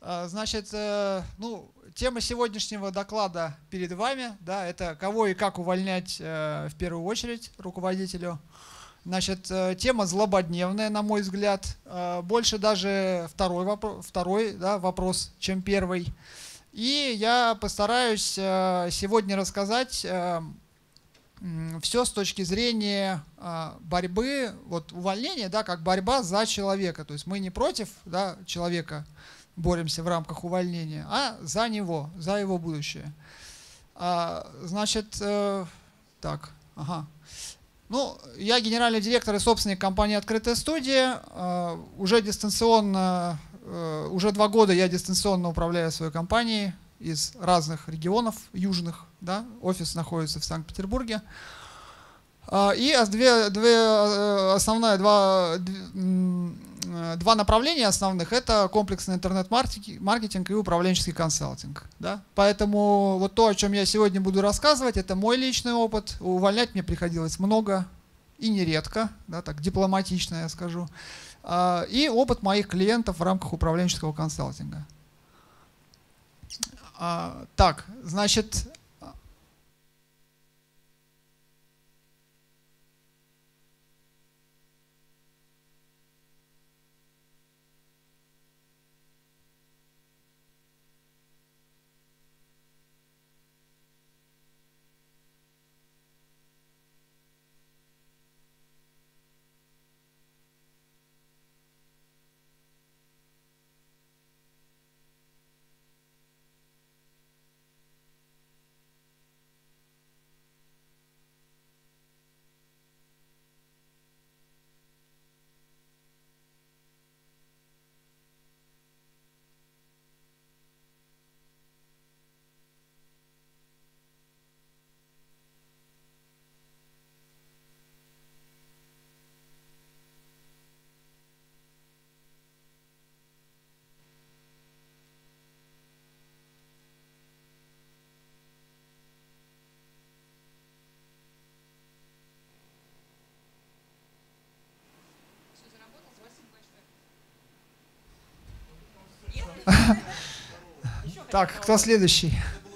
Значит, ну, тема сегодняшнего доклада перед вами, да, это кого и как увольнять в первую очередь руководителю. Значит, тема злободневная, на мой взгляд, больше даже второй да, вопрос, чем первый. И я постараюсь сегодня рассказать все с точки зрения борьбы, вот увольнения, да, как борьба за человека. То есть мы не против, да, человека боремся в рамках увольнения, а за него, за его будущее. Значит, так, ага. Ну, я генеральный директор и собственник компании «Открытая студия». Уже дистанционно, уже 2 года я дистанционно управляю своей компанией из разных регионов южных. Да? Офис находится в Санкт-Петербурге. И два направления основных – это комплексный интернет-маркетинг и управленческий консалтинг. Да? Поэтому вот то, о чем я сегодня буду рассказывать, это мой личный опыт. Увольнять мне приходилось много и нередко, да, так дипломатично я скажу. И опыт моих клиентов в рамках управленческого консалтинга. Так, значит… Так, кто следующий?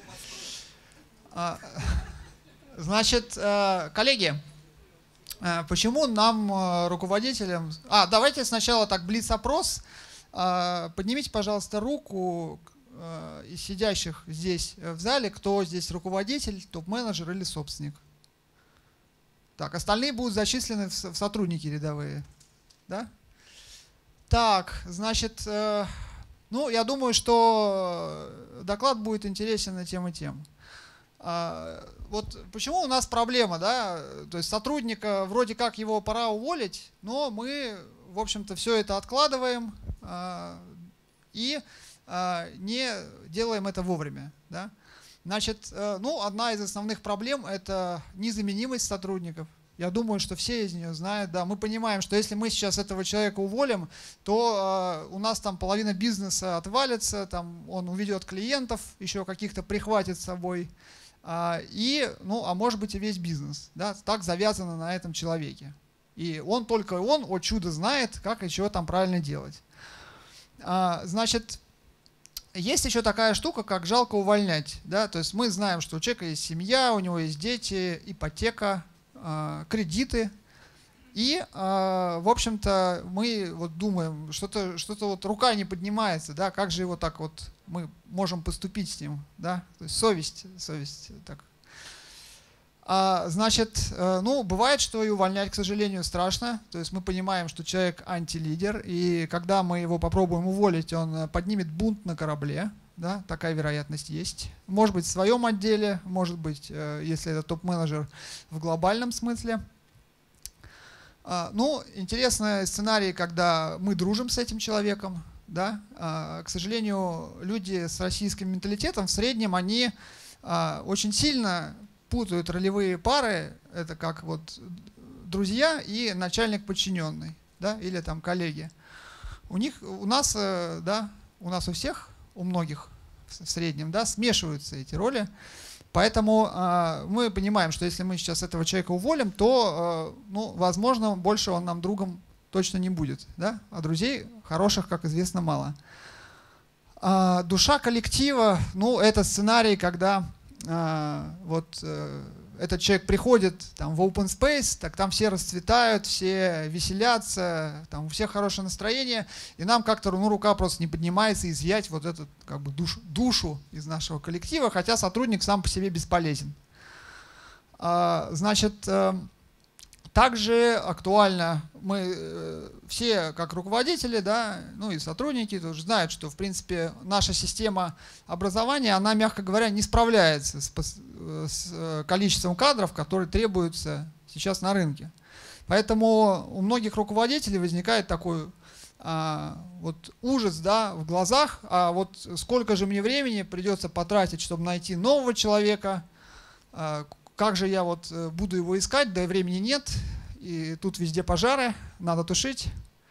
Значит, коллеги, почему нам, руководителям… давайте сначала так, блиц-опрос. Поднимите, пожалуйста, руку из сидящих здесь в зале, кто здесь руководитель, топ-менеджер или собственник. Так, остальные будут зачислены в сотрудники рядовые. Да? Так, значит… Ну, я думаю, что доклад будет интересен и тем, и тем. Вот почему у нас проблема, да? То есть сотрудника, вроде как его пора уволить, но мы, в общем-то, все это откладываем и не делаем это вовремя. Да? Значит, ну, одна из основных проблем – это незаменимость сотрудников. Я думаю, что все из нее знают. Да, мы понимаем, что если мы сейчас этого человека уволим, то у нас там половина бизнеса отвалится, там он уведет клиентов, еще каких-то прихватит с собой, ну, а может быть и весь бизнес. Да, так завязано на этом человеке. И только он, о чудо, знает, как и чего там правильно делать. Значит, есть еще такая штука, как жалко увольнять. Да? То есть мы знаем, что у человека есть семья, у него есть дети, ипотека, кредиты. И, в общем-то, мы вот думаем, что-то вот рука не поднимается, да, как же его так вот мы можем поступить с ним, да, то есть совесть так. Значит, ну, бывает, что и увольнять, к сожалению, страшно, то есть мы понимаем, что человек антилидер, и когда мы его попробуем уволить, он поднимет бунт на корабле. Да, такая вероятность есть. Может быть, в своем отделе, может быть, если это топ-менеджер, в глобальном смысле. Ну, интересный сценарий, когда мы дружим с этим человеком. Да? К сожалению, люди с российским менталитетом в среднем, они очень сильно путают ролевые пары. Это как вот друзья и начальник-подчиненный, да? Или там коллеги. У нас у всех, у многих в среднем, да, смешиваются эти роли. Поэтому мы понимаем, что если мы сейчас этого человека уволим, то, ну, возможно, больше он нам другом точно не будет. Да? А друзей хороших, как известно, мало. Душа коллектива, ну, это сценарий, когда этот человек приходит там, в open space, так там все расцветают, все веселятся, там у всех хорошее настроение, и нам как-то рука просто не поднимается изъять вот эту как бы душу из нашего коллектива, хотя сотрудник сам по себе бесполезен. Значит, также актуально, мы все как руководители, да, ну и сотрудники тоже знают, что в принципе наша система образования, она, мягко говоря, не справляется с количеством кадров, которые требуются сейчас на рынке. Поэтому у многих руководителей возникает такой вот ужас, да, в глазах, а вот сколько же мне времени придется потратить, чтобы найти нового человека, как же я вот буду его искать, да и времени нет, и тут везде пожары, надо тушить.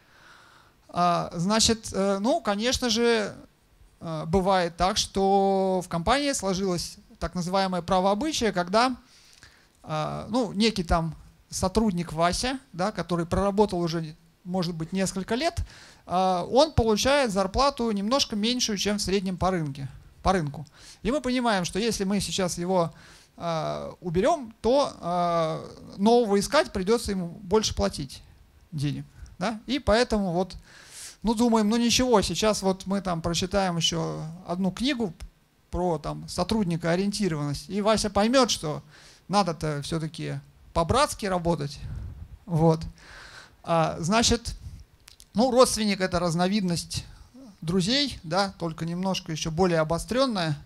Значит, ну, конечно же, бывает так, что в компании сложилось так называемое правообычие, когда ну, некий там сотрудник Вася, да, который проработал уже, может быть, несколько лет, он получает зарплату немножко меньшую, чем в среднем по рынку. И мы понимаем, что если мы сейчас его уберем, то нового искать придется ему больше платить денег. Да? И поэтому вот, ну, думаем, ну ничего, сейчас вот мы там прочитаем еще одну книгу про там сотрудника ориентированность, и Вася поймет, что надо-то все-таки по-братски работать. Вот. Значит, ну, родственник — это разновидность друзей, да, только немножко еще более обостренная.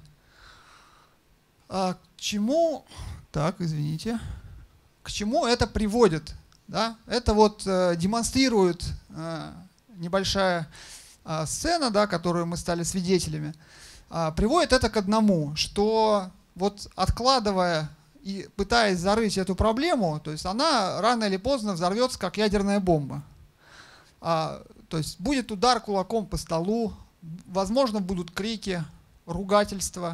К чему, так, извините, к чему это приводит? Да? Это вот демонстрирует небольшая сцена, да, которую мы стали свидетелями. Приводит это к одному, что вот откладывая и пытаясь зарыть эту проблему, то есть она рано или поздно взорвется, как ядерная бомба. То есть будет удар кулаком по столу, возможно, будут крики, ругательства,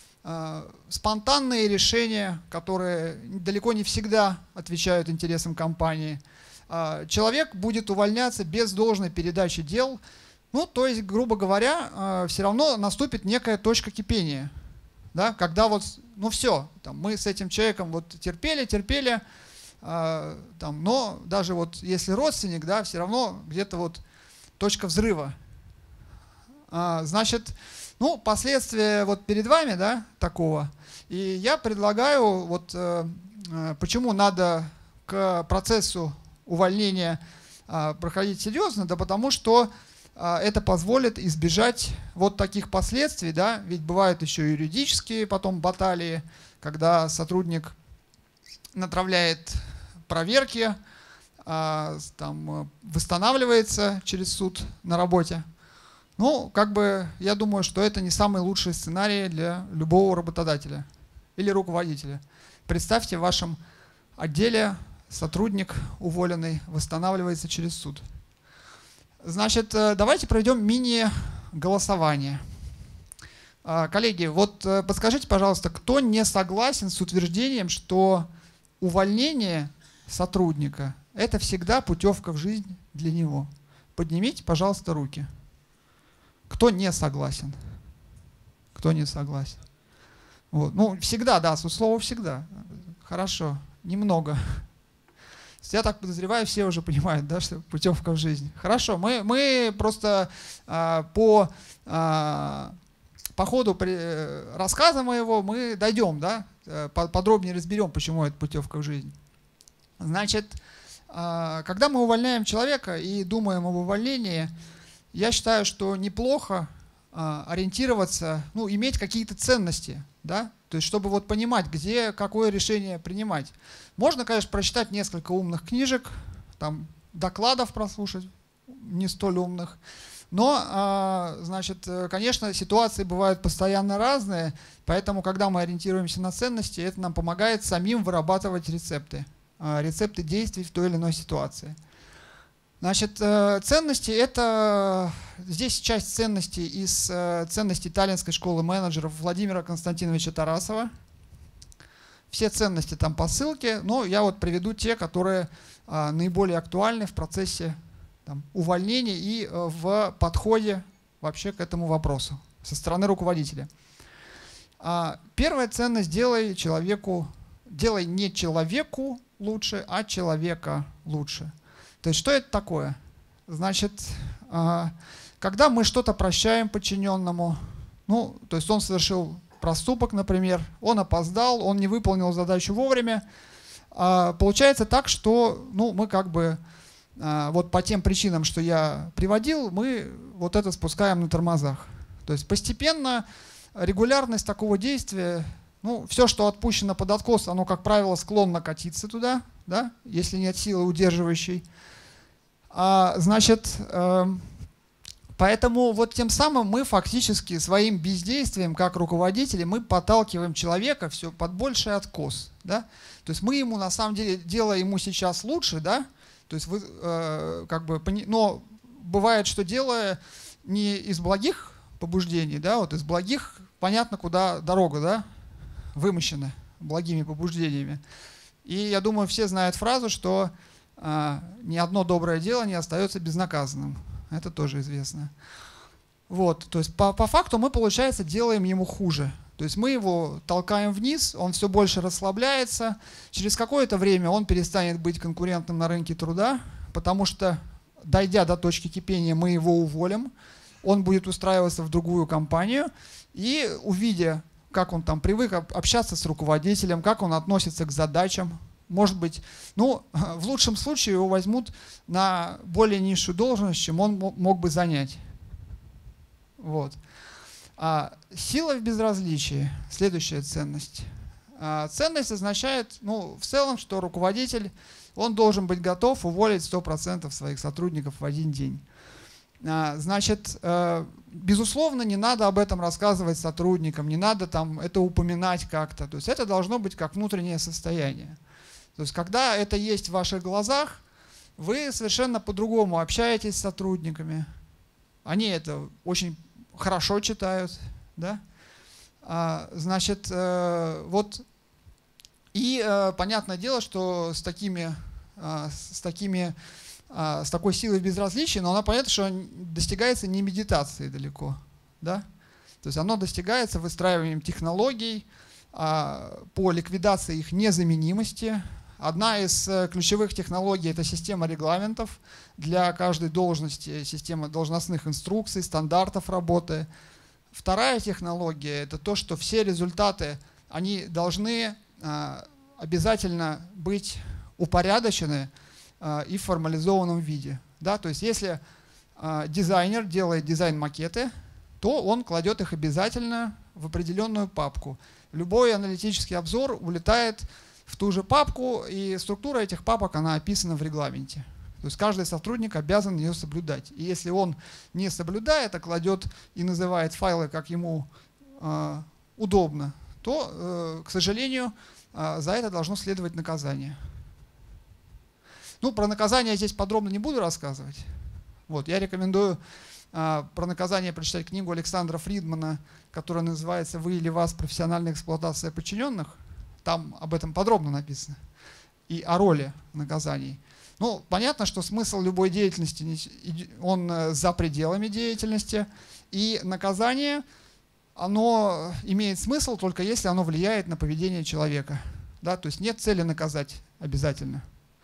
спонтанные решения, которые далеко не всегда отвечают интересам компании. Человек будет увольняться без должной передачи дел. Ну, то есть, грубо говоря, все равно наступит некая точка кипения. Да, когда вот, ну все, там, мы с этим человеком вот терпели, там, но даже вот если родственник, да, все равно где-то вот точка взрыва. Значит, ну, последствия вот перед вами, да, такого. И я предлагаю, вот почему надо к процессу увольнения проходить серьезно, да потому что это позволит избежать вот таких последствий, да, ведь бывают еще юридические потом баталии, когда сотрудник натравляет проверки, там, восстанавливается через суд на работе. Ну, как бы, я думаю, что это не самый лучший сценарий для любого работодателя или руководителя. Представьте, в вашем отделе сотрудник уволенный восстанавливается через суд. Значит, давайте проведем мини-голосование. Коллеги, вот подскажите, пожалуйста, кто не согласен с утверждением, что увольнение сотрудника – это всегда путевка в жизнь для него? Поднимите, пожалуйста, руки. Кто не согласен? Кто не согласен? Вот. Ну, всегда, да, слово «всегда». Хорошо, немного. Я так подозреваю, все уже понимают, да, что путевка в жизнь. Хорошо, мы просто по ходу рассказа моего мы дойдем, да, подробнее разберем, почему это путевка в жизнь. Значит, когда мы увольняем человека и думаем об увольнении, я считаю, что неплохо ориентироваться, ну, иметь какие-то ценности, да, то есть чтобы вот понимать, где какое решение принимать. Можно, конечно, прочитать несколько умных книжек, там, докладов прослушать, не столь умных, но, значит, конечно, ситуации бывают постоянно разные, поэтому, когда мы ориентируемся на ценности, это нам помогает самим вырабатывать рецепты действий в той или иной ситуации. Значит, ценности — это здесь часть ценностей из ценностей Таллинской школы менеджеров Владимира Константиновича Тарасова. Все ценности там по ссылке, но я вот приведу те, которые наиболее актуальны в процессе там увольнения и в подходе вообще к этому вопросу. со стороны руководителя. Первая ценность: делай не человеку лучше, а человека лучше. То есть что это такое? Значит, когда мы что-то прощаем подчиненному, ну, то есть он совершил проступок, например, он опоздал, он не выполнил задачу вовремя, получается так, что ну, мы как бы вот по тем причинам, что я приводил, мы вот это спускаем на тормозах. То есть постепенно регулярность такого действия, ну, все, что отпущено под откос, оно, как правило, склонно катиться туда, да, если нет силы удерживающей. Значит, поэтому вот тем самым мы фактически своим бездействием, как руководители, мы подталкиваем человека все под больший откос. Да? То есть мы ему, на самом деле, делая ему сейчас лучше, да? То есть вы, как бы, но бывает, что делая не из благих побуждений, да, вот из благих, понятно, куда дорога, да, вымощена благими побуждениями. И я думаю, все знают фразу, что ни одно доброе дело не остается безнаказанным. Это тоже известно. Вот, то есть по факту мы, получается, делаем ему хуже. То есть мы его толкаем вниз, он все больше расслабляется. Через какое-то время он перестанет быть конкурентным на рынке труда, потому что, дойдя до точки кипения, мы его уволим. Он будет устраиваться в другую компанию. И увидя, как он там привык общаться с руководителем, как он относится к задачам, может быть, ну, в лучшем случае его возьмут на более низшую должность, чем он мог бы занять. Вот. Сила в безразличии. Следующая ценность. Ценность означает, ну, в целом, что руководитель, он должен быть готов уволить 100% своих сотрудников в один день. Значит, безусловно, не надо об этом рассказывать сотрудникам, не надо там это упоминать как-то. То есть это должно быть как внутреннее состояние. То есть когда это есть в ваших глазах, вы совершенно по-другому общаетесь с сотрудниками. Они это очень хорошо читают, да? Значит, вот, и понятное дело, что с такой силой безразличия, но она понятно, что достигается не медитацией далеко, да? То есть оно достигается выстраиванием технологий по ликвидации их незаменимости. Одна из ключевых технологий – это система регламентов для каждой должности, система должностных инструкций, стандартов работы. Вторая технология – это то, что все результаты, они должны обязательно быть упорядочены и в формализованном виде. Да? То есть если дизайнер делает дизайн-макеты, то он кладет их обязательно в определенную папку. Любой аналитический обзор улетает в ту же папку, и структура этих папок, она описана в регламенте. То есть каждый сотрудник обязан ее соблюдать. И если он не соблюдает, а кладет и называет файлы, как ему удобно, то, к сожалению, за это должно следовать наказание. Ну, про наказание я здесь подробно не буду рассказывать. Вот, я рекомендую про наказание прочитать книгу Александра Фридмана, которая называется «Вы или вас. Профессиональная эксплуатация подчиненных». Там об этом подробно написано. И о роли наказаний. Ну, понятно, что смысл любой деятельности, он за пределами деятельности. И наказание, оно имеет смысл только если оно влияет на поведение человека. Да? То есть нет цели наказать обязательно.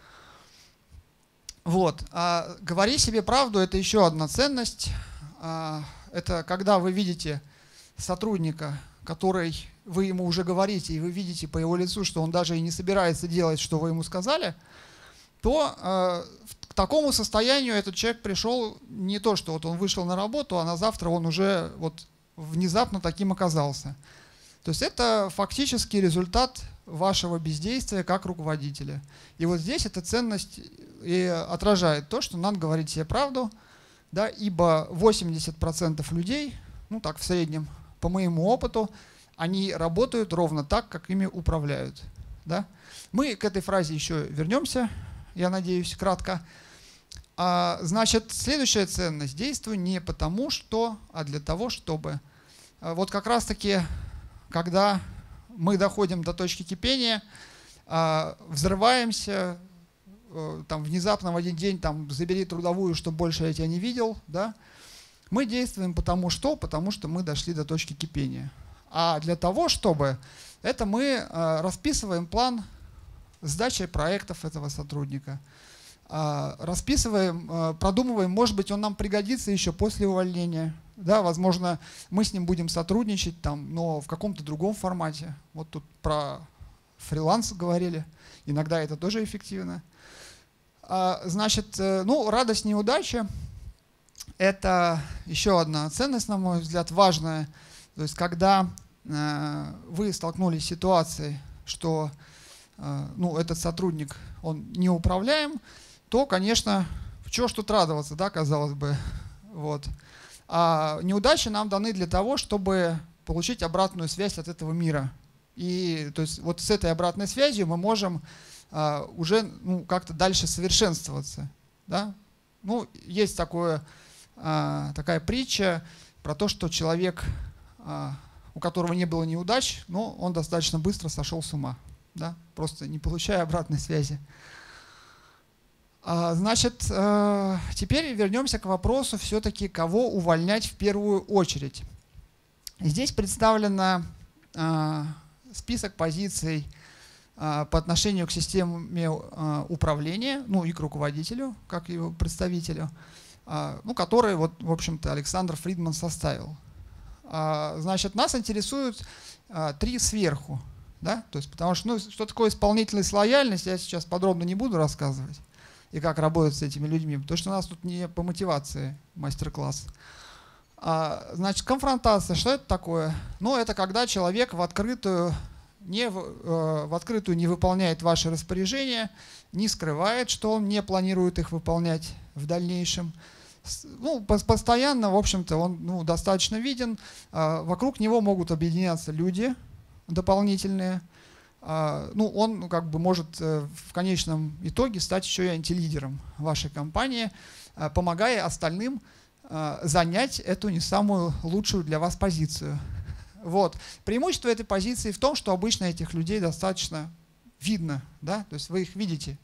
Вот. Говори себе правду – это еще одна ценность. Это когда вы видите сотрудника, который вы ему уже говорите, и вы видите по его лицу, что он даже и не собирается делать, что вы ему сказали, то к такому состоянию этот человек пришел не то, что вот он вышел на работу, а на завтра он уже вот внезапно таким оказался. То есть это фактически результат вашего бездействия как руководителя. И вот здесь эта ценность и отражает то, что надо говорить себе правду, да, ибо 80% людей, ну так в среднем, по моему опыту, они работают ровно так, как ими управляют. Да? Мы к этой фразе еще вернемся, я надеюсь, кратко. Значит, следующая ценность. Действуй не потому что, а для того, чтобы. Вот как раз-таки, когда мы доходим до точки кипения, взрываемся, там, внезапно в один день там, забери трудовую, чтобы больше я тебя не видел, да? Мы действуем потому что мы дошли до точки кипения. А для того, чтобы это мы расписываем план сдачи проектов этого сотрудника. Расписываем, продумываем, может быть, он нам пригодится еще после увольнения. Да, возможно, мы с ним будем сотрудничать, там, но в каком-то другом формате. Вот тут про фриланс говорили. Иногда это тоже эффективно. Значит, ну, радость неудачи – это еще одна ценность, на мой взгляд, важная. То есть, когда вы столкнулись с ситуацией, что ну, этот сотрудник, он неуправляем, то, конечно, чего ж тут радоваться, да, казалось бы. Вот. А неудачи нам даны для того, чтобы получить обратную связь от этого мира. И то есть вот с этой обратной связью мы можем уже ну, как-то дальше совершенствоваться. Да? Ну, есть такая притча про то, что человек, у которого не было неудач, но он достаточно быстро сошел с ума, да? Просто не получая обратной связи. Значит, теперь вернемся к вопросу все-таки, кого увольнять в первую очередь. Здесь представлен список позиций по отношению к системе управления, ну и к руководителю, как его представителю, ну, который, вот, в общем-то, Александр Фридман составил. Значит, нас интересуют 3 сверху. Да? То есть, потому что, ну, что такое исполнительность, лояльность, я сейчас подробно не буду рассказывать. И как работать с этими людьми, потому что у нас тут не по мотивации мастер-класс. Значит, конфронтация, что это такое? Ну, это когда человек в открытую не выполняет ваши распоряжения, не скрывает, что он не планирует их выполнять в дальнейшем. Ну, постоянно, в общем-то, он достаточно виден. Вокруг него могут объединяться люди дополнительные. Ну, он как бы может в конечном итоге стать еще и антилидером вашей компании, помогая остальным занять эту не самую лучшую для вас позицию. Вот. Преимущество этой позиции в том, что обычно этих людей достаточно видно, да? То есть вы их видите.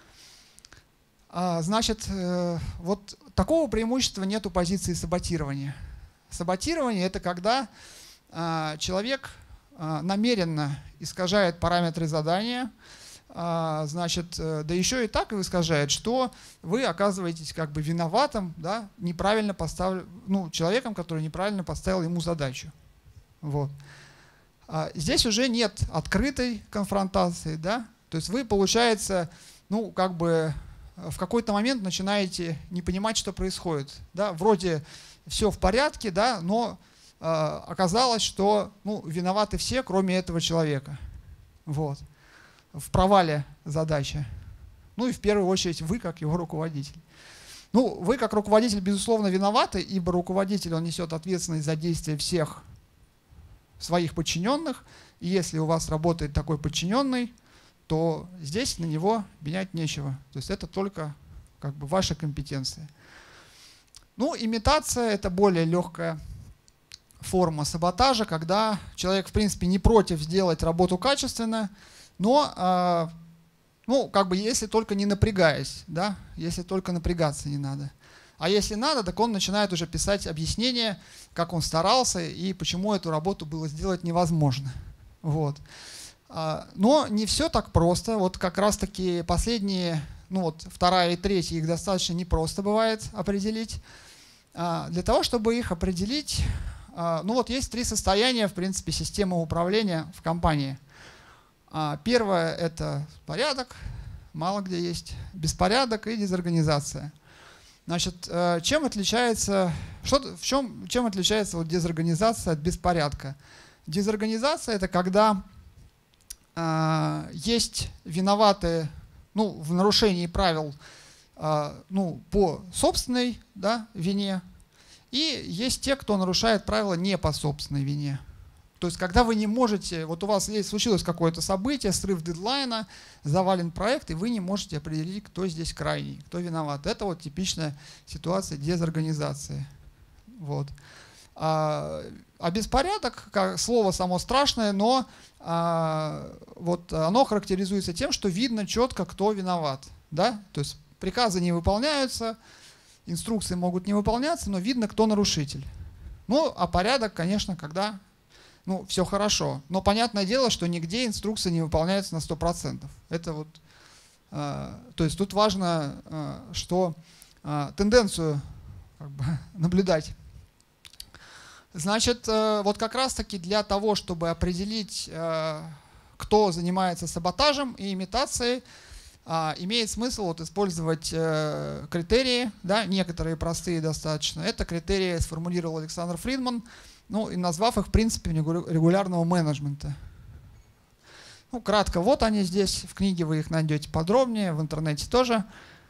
Значит, вот такого преимущества нет у позиции саботирования. Саботирование – это когда человек намеренно искажает параметры задания, значит, да еще и так искажает, что вы оказываетесь как бы виноватым, да, неправильно человеком, который неправильно поставил ему задачу. Вот. Здесь уже нет открытой конфронтации, да, то есть вы, получается, ну, как бы в какой-то момент начинаете не понимать, что происходит, да, вроде все в порядке, да, но оказалось, что виноваты все, кроме этого человека. Вот. В провале задачи. Ну и в первую очередь вы, как его руководитель. Ну, вы, как руководитель, безусловно, виноваты, ибо руководитель, он несет ответственность за действия всех своих подчиненных. И если у вас работает такой подчиненный, то здесь на него менять нечего. То есть это только как бы ваша компетенция. Ну, имитация – это более легкая форма саботажа, когда человек, в принципе, не против сделать работу качественно, но, ну, как бы, если только не напрягаясь, да, если только напрягаться не надо. А если надо, так он начинает уже писать объяснения, как он старался и почему эту работу было сделать невозможно. Вот. Но не все так просто. Вот как раз-таки последние, ну вот 2 и 3, их достаточно непросто бывает определить. Для того, чтобы их определить, ну вот есть 3 состояния, в принципе, системы управления в компании. Первое – это порядок, мало где есть, беспорядок и дезорганизация. Значит, чем отличается вот дезорганизация от беспорядка? Дезорганизация – это когда есть виноватые, ну, в нарушении правил, ну, по собственной, да, вине, и есть те, кто нарушает правила не по собственной вине. То есть, когда вы не можете, вот у вас случилось какое-то событие, срыв дедлайна, завален проект, и вы не можете определить, кто здесь крайний, кто виноват. Это вот типичная ситуация дезорганизации. Вот. А беспорядок, как слово само страшное, но вот оно характеризуется тем, что видно четко, кто виноват. Да? То есть приказы не выполняются, инструкции могут не выполняться, но видно, кто нарушитель. Ну, а порядок, конечно, когда все хорошо. Но понятное дело, что нигде инструкции не выполняются на 100%. Это вот, то есть тут важно, что тенденцию как бы наблюдать. Значит, вот как раз-таки для того, чтобы определить, кто занимается саботажем и имитацией, имеет смысл вот использовать критерии, да, некоторые простые достаточно. Это критерии сформулировал Александр Фридман, ну и назвав их принципами регулярного менеджмента. Ну, кратко, вот они здесь, в книге вы их найдете подробнее, в интернете тоже.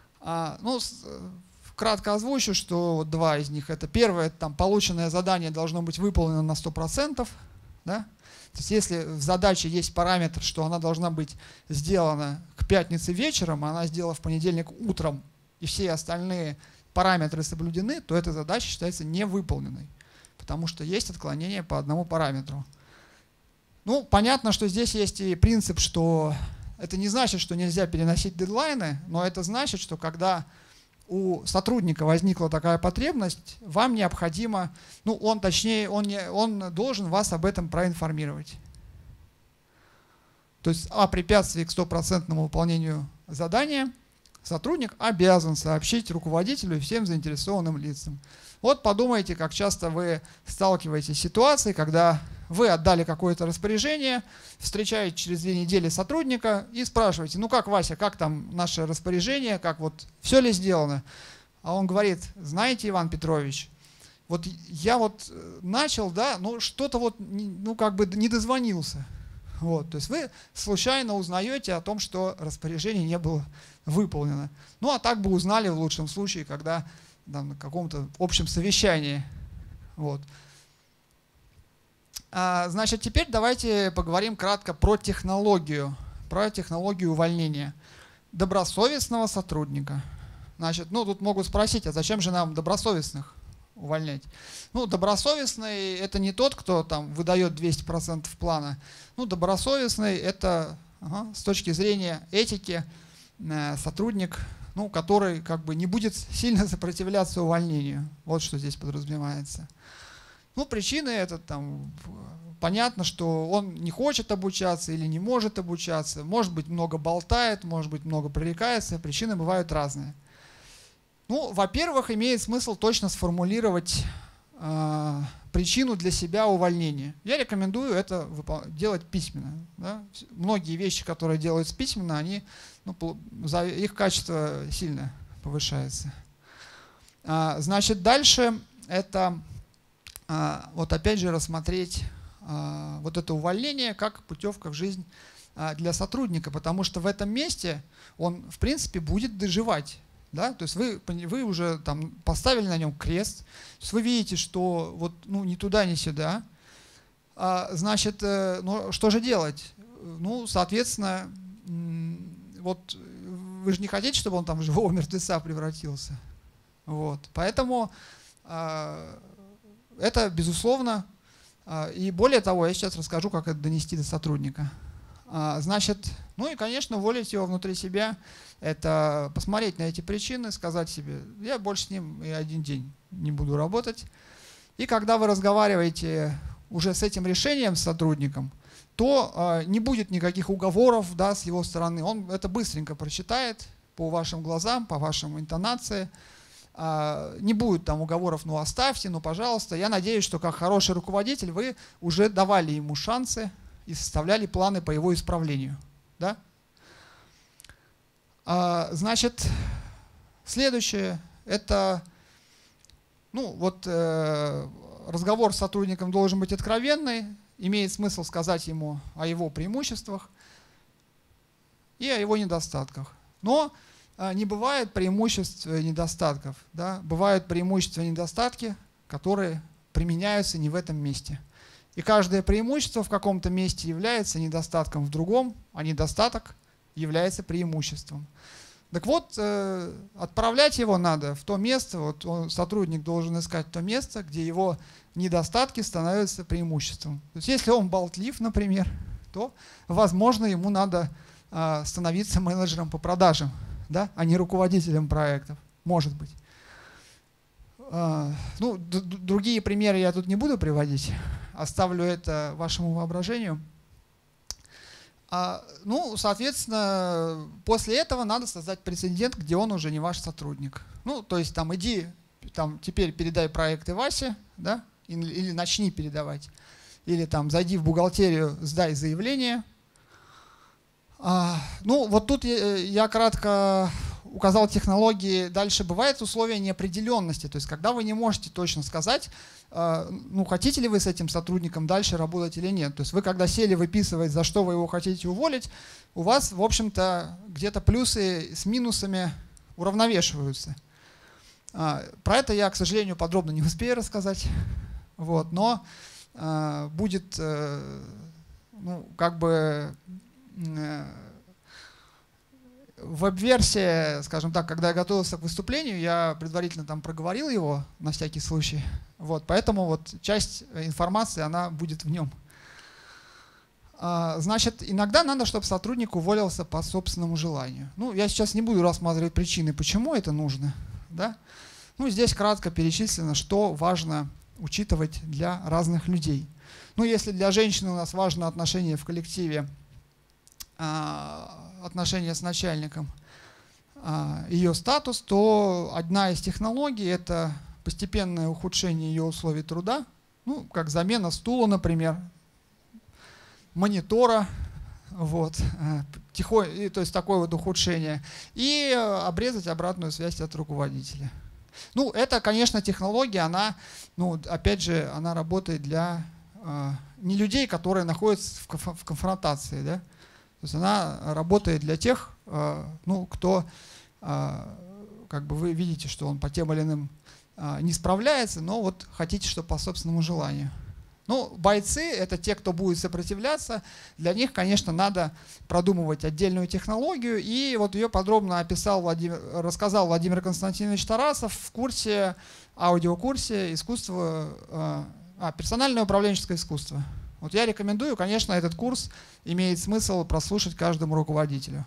Кратко озвучу, что вот два из них. Это первое, там полученное задание должно быть выполнено на 100%. Да? То есть если в задаче есть параметр, что она должна быть сделана к пятнице вечером, а она сделана в понедельник утром, и все остальные параметры соблюдены, то эта задача считается невыполненной, потому что есть отклонение по одному параметру. Ну, понятно, что здесь есть и принцип, что это не значит, что нельзя переносить дедлайны, но это значит, что когда у сотрудника возникла такая потребность, вам необходимо, он должен вас об этом проинформировать. То есть о препятствии к 100% выполнению задания сотрудник обязан сообщить руководителю и всем заинтересованным лицам. Вот подумайте, как часто вы сталкиваетесь с ситуацией, когда вы отдали какое-то распоряжение, встречаете через 2 недели сотрудника и спрашиваете: ну как, Вася, как там наше распоряжение, как вот все ли сделано? А он говорит: знаете, Иван Петрович, вот я вот начал, да, но что-то вот, как бы не дозвонился. Вот, то есть вы случайно узнаете о том, что распоряжение не было выполнено. Ну а так бы узнали в лучшем случае, когда там, на каком-то общем совещании. Вот. Значит, теперь давайте поговорим кратко про технологию увольнения добросовестного сотрудника. Значит, тут могут спросить, а зачем же нам добросовестных увольнять? Добросовестный — это не тот, кто там выдает 200% плана. Добросовестный — это с точки зрения этики сотрудник, который как бы не будет сильно сопротивляться увольнению. Вот что здесь подразумевается. Причины это там понятно, что он не хочет обучаться или не может обучаться, может быть, много болтает, может быть, много пререкается, причины бывают разные. Во-первых, имеет смысл точно сформулировать причину для себя увольнения. Я рекомендую это делать письменно. Да? Многие вещи, которые делаются письменно, они, их качество сильно повышается. Значит, дальше это вот опять же рассмотреть вот это увольнение как путевка в жизнь для сотрудника, потому что в этом месте он, в принципе, будет доживать. Да? То есть вы уже там поставили на нем крест, то есть вы видите, что вот, ни туда, ни сюда. Значит, что же делать? Соответственно, вот вы же не хотите, чтобы он там в живого мертвеца превратился. Вот. Поэтому это безусловно. И более того, я сейчас расскажу, как это донести до сотрудника. Значит, и, конечно, уволить его внутри себя — это посмотреть на эти причины, сказать себе: я больше с ним и 1 день не буду работать. И когда вы разговариваете уже с этим решением с сотрудником, то не будет никаких уговоров, да, с его стороны. Он это быстренько прочитает по вашим глазам, по вашим интонации. Не будет там уговоров: оставьте, пожалуйста. Я надеюсь, что как хороший руководитель вы уже давали ему шансы и составляли планы по его исправлению. Да? Значит, следующее — это разговор с сотрудником должен быть откровенный, имеет смысл сказать ему о его преимуществах и о его недостатках. Но не бывает преимуществ и недостатков. Да? Бывают преимущества и недостатки, которые применяются не в этом месте. И каждое преимущество в каком-то месте является недостатком в другом, а недостаток является преимуществом. Так вот, отправлять его надо в то место, сотрудник должен искать то место, где его недостатки становятся преимуществом. То есть если он болтлив, например, то, возможно, ему надо становиться менеджером по продажам, да, а не руководителем проектов. Может быть. Ну, другие примеры я тут не буду приводить, оставлю это вашему воображению. Ну, соответственно, после этого надо создать прецедент, где он уже не ваш сотрудник. Ну, то есть там иди, там, теперь передай проекты Васе, да, или начни передавать. Или там зайди в бухгалтерию, сдай заявление. Ну, вот тут я кратко указал технологии. Дальше бывает условие неопределенности. То есть когда вы не можете точно сказать, ну, хотите ли вы с этим сотрудником дальше работать или нет. То есть вы когда сели выписывать, за что вы его хотите уволить, у вас, в общем-то, где-то плюсы с минусами уравновешиваются. Про это я, к сожалению, подробно не успею рассказать. Вот, но будет, ну, как бы веб-версия, скажем так, когда я готовился к выступлению, я предварительно там проговорил его на всякий случай. Вот, поэтому вот часть информации, она будет в нем. Значит, иногда надо, чтобы сотрудник уволился по собственному желанию. Ну, я сейчас не буду рассматривать причины, почему это нужно. Да? Ну, здесь кратко перечислено, что важно учитывать для разных людей. Ну, если для женщины у нас важно отношение в коллективе, отношения с начальником, ее статус, то одна из технологий – это постепенное ухудшение ее условий труда, ну, как замена стула, например, монитора, вот, то есть такое вот ухудшение, и обрезать обратную связь от руководителя. Ну, это, конечно, технология, она, ну, опять же, она работает для не людей, которые находятся в конфронтации, да? То есть она работает для тех, ну, кто, как бы вы видите, что он по тем или иным не справляется, но вот хотите, что по собственному желанию. Ну, бойцы — это те, кто будет сопротивляться. Для них, конечно, надо продумывать отдельную технологию. И вот ее подробно рассказал Владимир Константинович Тарасов в курсе, аудиокурсе «Персональное управленческое искусство». Вот я рекомендую, конечно, этот курс имеет смысл прослушать каждому руководителю.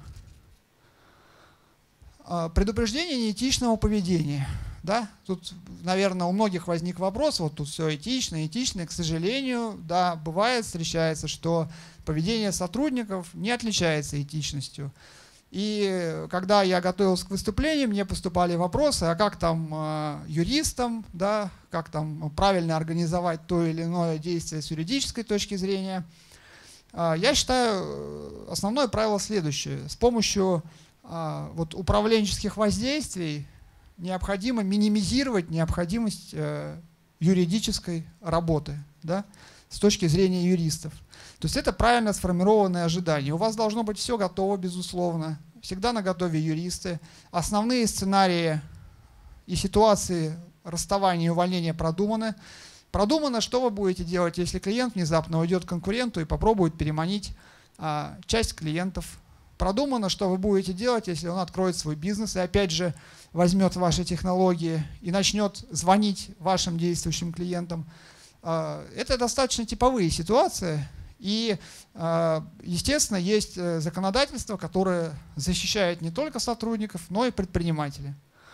Предупреждение неэтичного поведения. Да? Тут, наверное, у многих возник вопрос, вот тут все этично, этично. К сожалению, да, бывает, встречается, что поведение сотрудников не отличается этичностью. И когда я готовился к выступлению, мне поступали вопросы, а как там юристам, да, как там правильно организовать то или иное действие с юридической точки зрения. Я считаю, основное правило следующее. С помощью вот управленческих воздействий необходимо минимизировать необходимость юридической работы, да, с точки зрения юристов. То есть это правильно сформированное ожидание. У вас должно быть все готово, безусловно. Всегда наготове юристы. Основные сценарии и ситуации расставания и увольнения продуманы. Продумано, что вы будете делать, если клиент внезапно уйдет к конкуренту и попробует переманить часть клиентов. Продумано, что вы будете делать, если он откроет свой бизнес и опять же возьмет ваши технологии и начнет звонить вашим действующим клиентам. Это достаточно типовые ситуации. И, естественно, есть законодательство, которое защищает не только сотрудников, но и предпринимателей.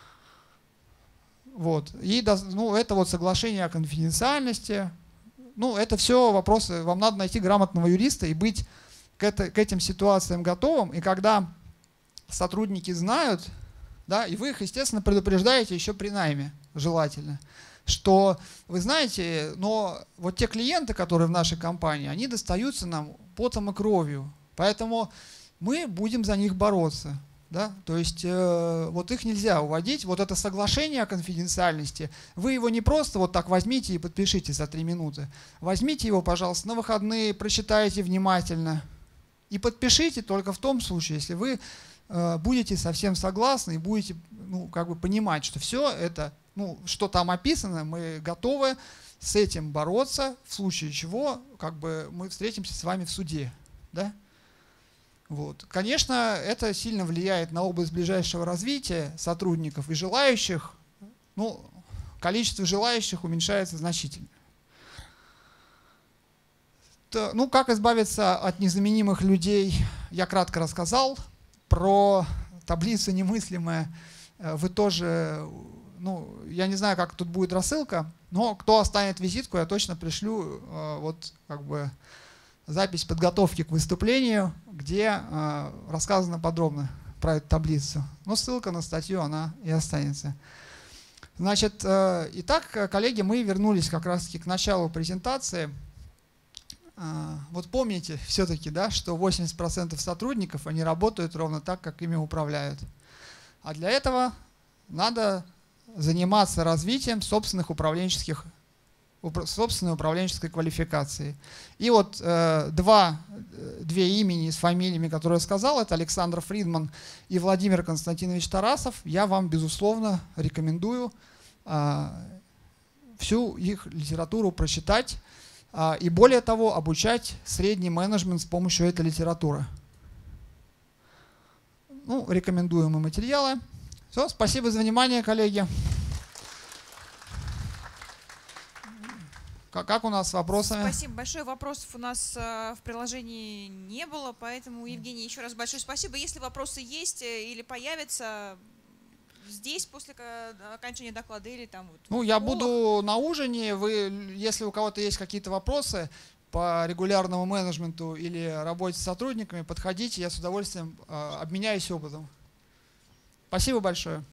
Вот. И ну, это вот соглашение о конфиденциальности. Ну, это все вопросы. Вам надо найти грамотного юриста и быть к этим ситуациям готовым. И когда сотрудники знают, да, и вы их, естественно, предупреждаете еще при найме, желательно, что, вы знаете, но вот те клиенты, которые в нашей компании, они достаются нам потом и кровью. Поэтому мы будем за них бороться. Да? То есть вот их нельзя уводить. Вот это соглашение о конфиденциальности, вы его не просто вот так возьмите и подпишите за 3 минуты. Возьмите его, пожалуйста, на выходные, прочитайте внимательно и подпишите только в том случае, если вы будете совсем согласны и будете, ну, как бы понимать, что все это, ну, что там описано, мы готовы с этим бороться, в случае чего как бы мы встретимся с вами в суде. Да? Вот. Конечно, это сильно влияет на область ближайшего развития сотрудников и желающих. Ну, количество желающих уменьшается значительно. Ну, как избавиться от незаменимых людей, я кратко рассказал. Про таблицу немыслимое вы тоже ну, я не знаю, как тут будет рассылка, но кто оставит визитку, я точно пришлю вот как бы запись подготовки к выступлению, где рассказано подробно про эту таблицу. Но ссылка на статью, она и останется. Значит, итак, коллеги, мы вернулись как раз-таки к началу презентации. Вот помните все-таки, да, что 80% сотрудников, они работают ровно так, как ими управляют. А для этого надо заниматься развитием собственной управленческой квалификации. И вот две имени с фамилиями, которые я сказал, это Александр Фридман и Владимир Константинович Тарасов. Я вам, безусловно, рекомендую всю их литературу прочитать и, более того, обучать средний менеджмент с помощью этой литературы. Ну, рекомендуемые материалы. Все, спасибо за внимание, коллеги. Как у нас с вопросами? Спасибо большое. Вопросов у нас в приложении не было, поэтому, Евгений, еще раз большое спасибо. Если вопросы есть или появятся здесь после окончания доклада или там вот. Ну, я буду на ужине. Если у кого-то есть какие-то вопросы по регулярному менеджменту или работе с сотрудниками, подходите, я с удовольствием обменяюсь опытом. Спасибо большое.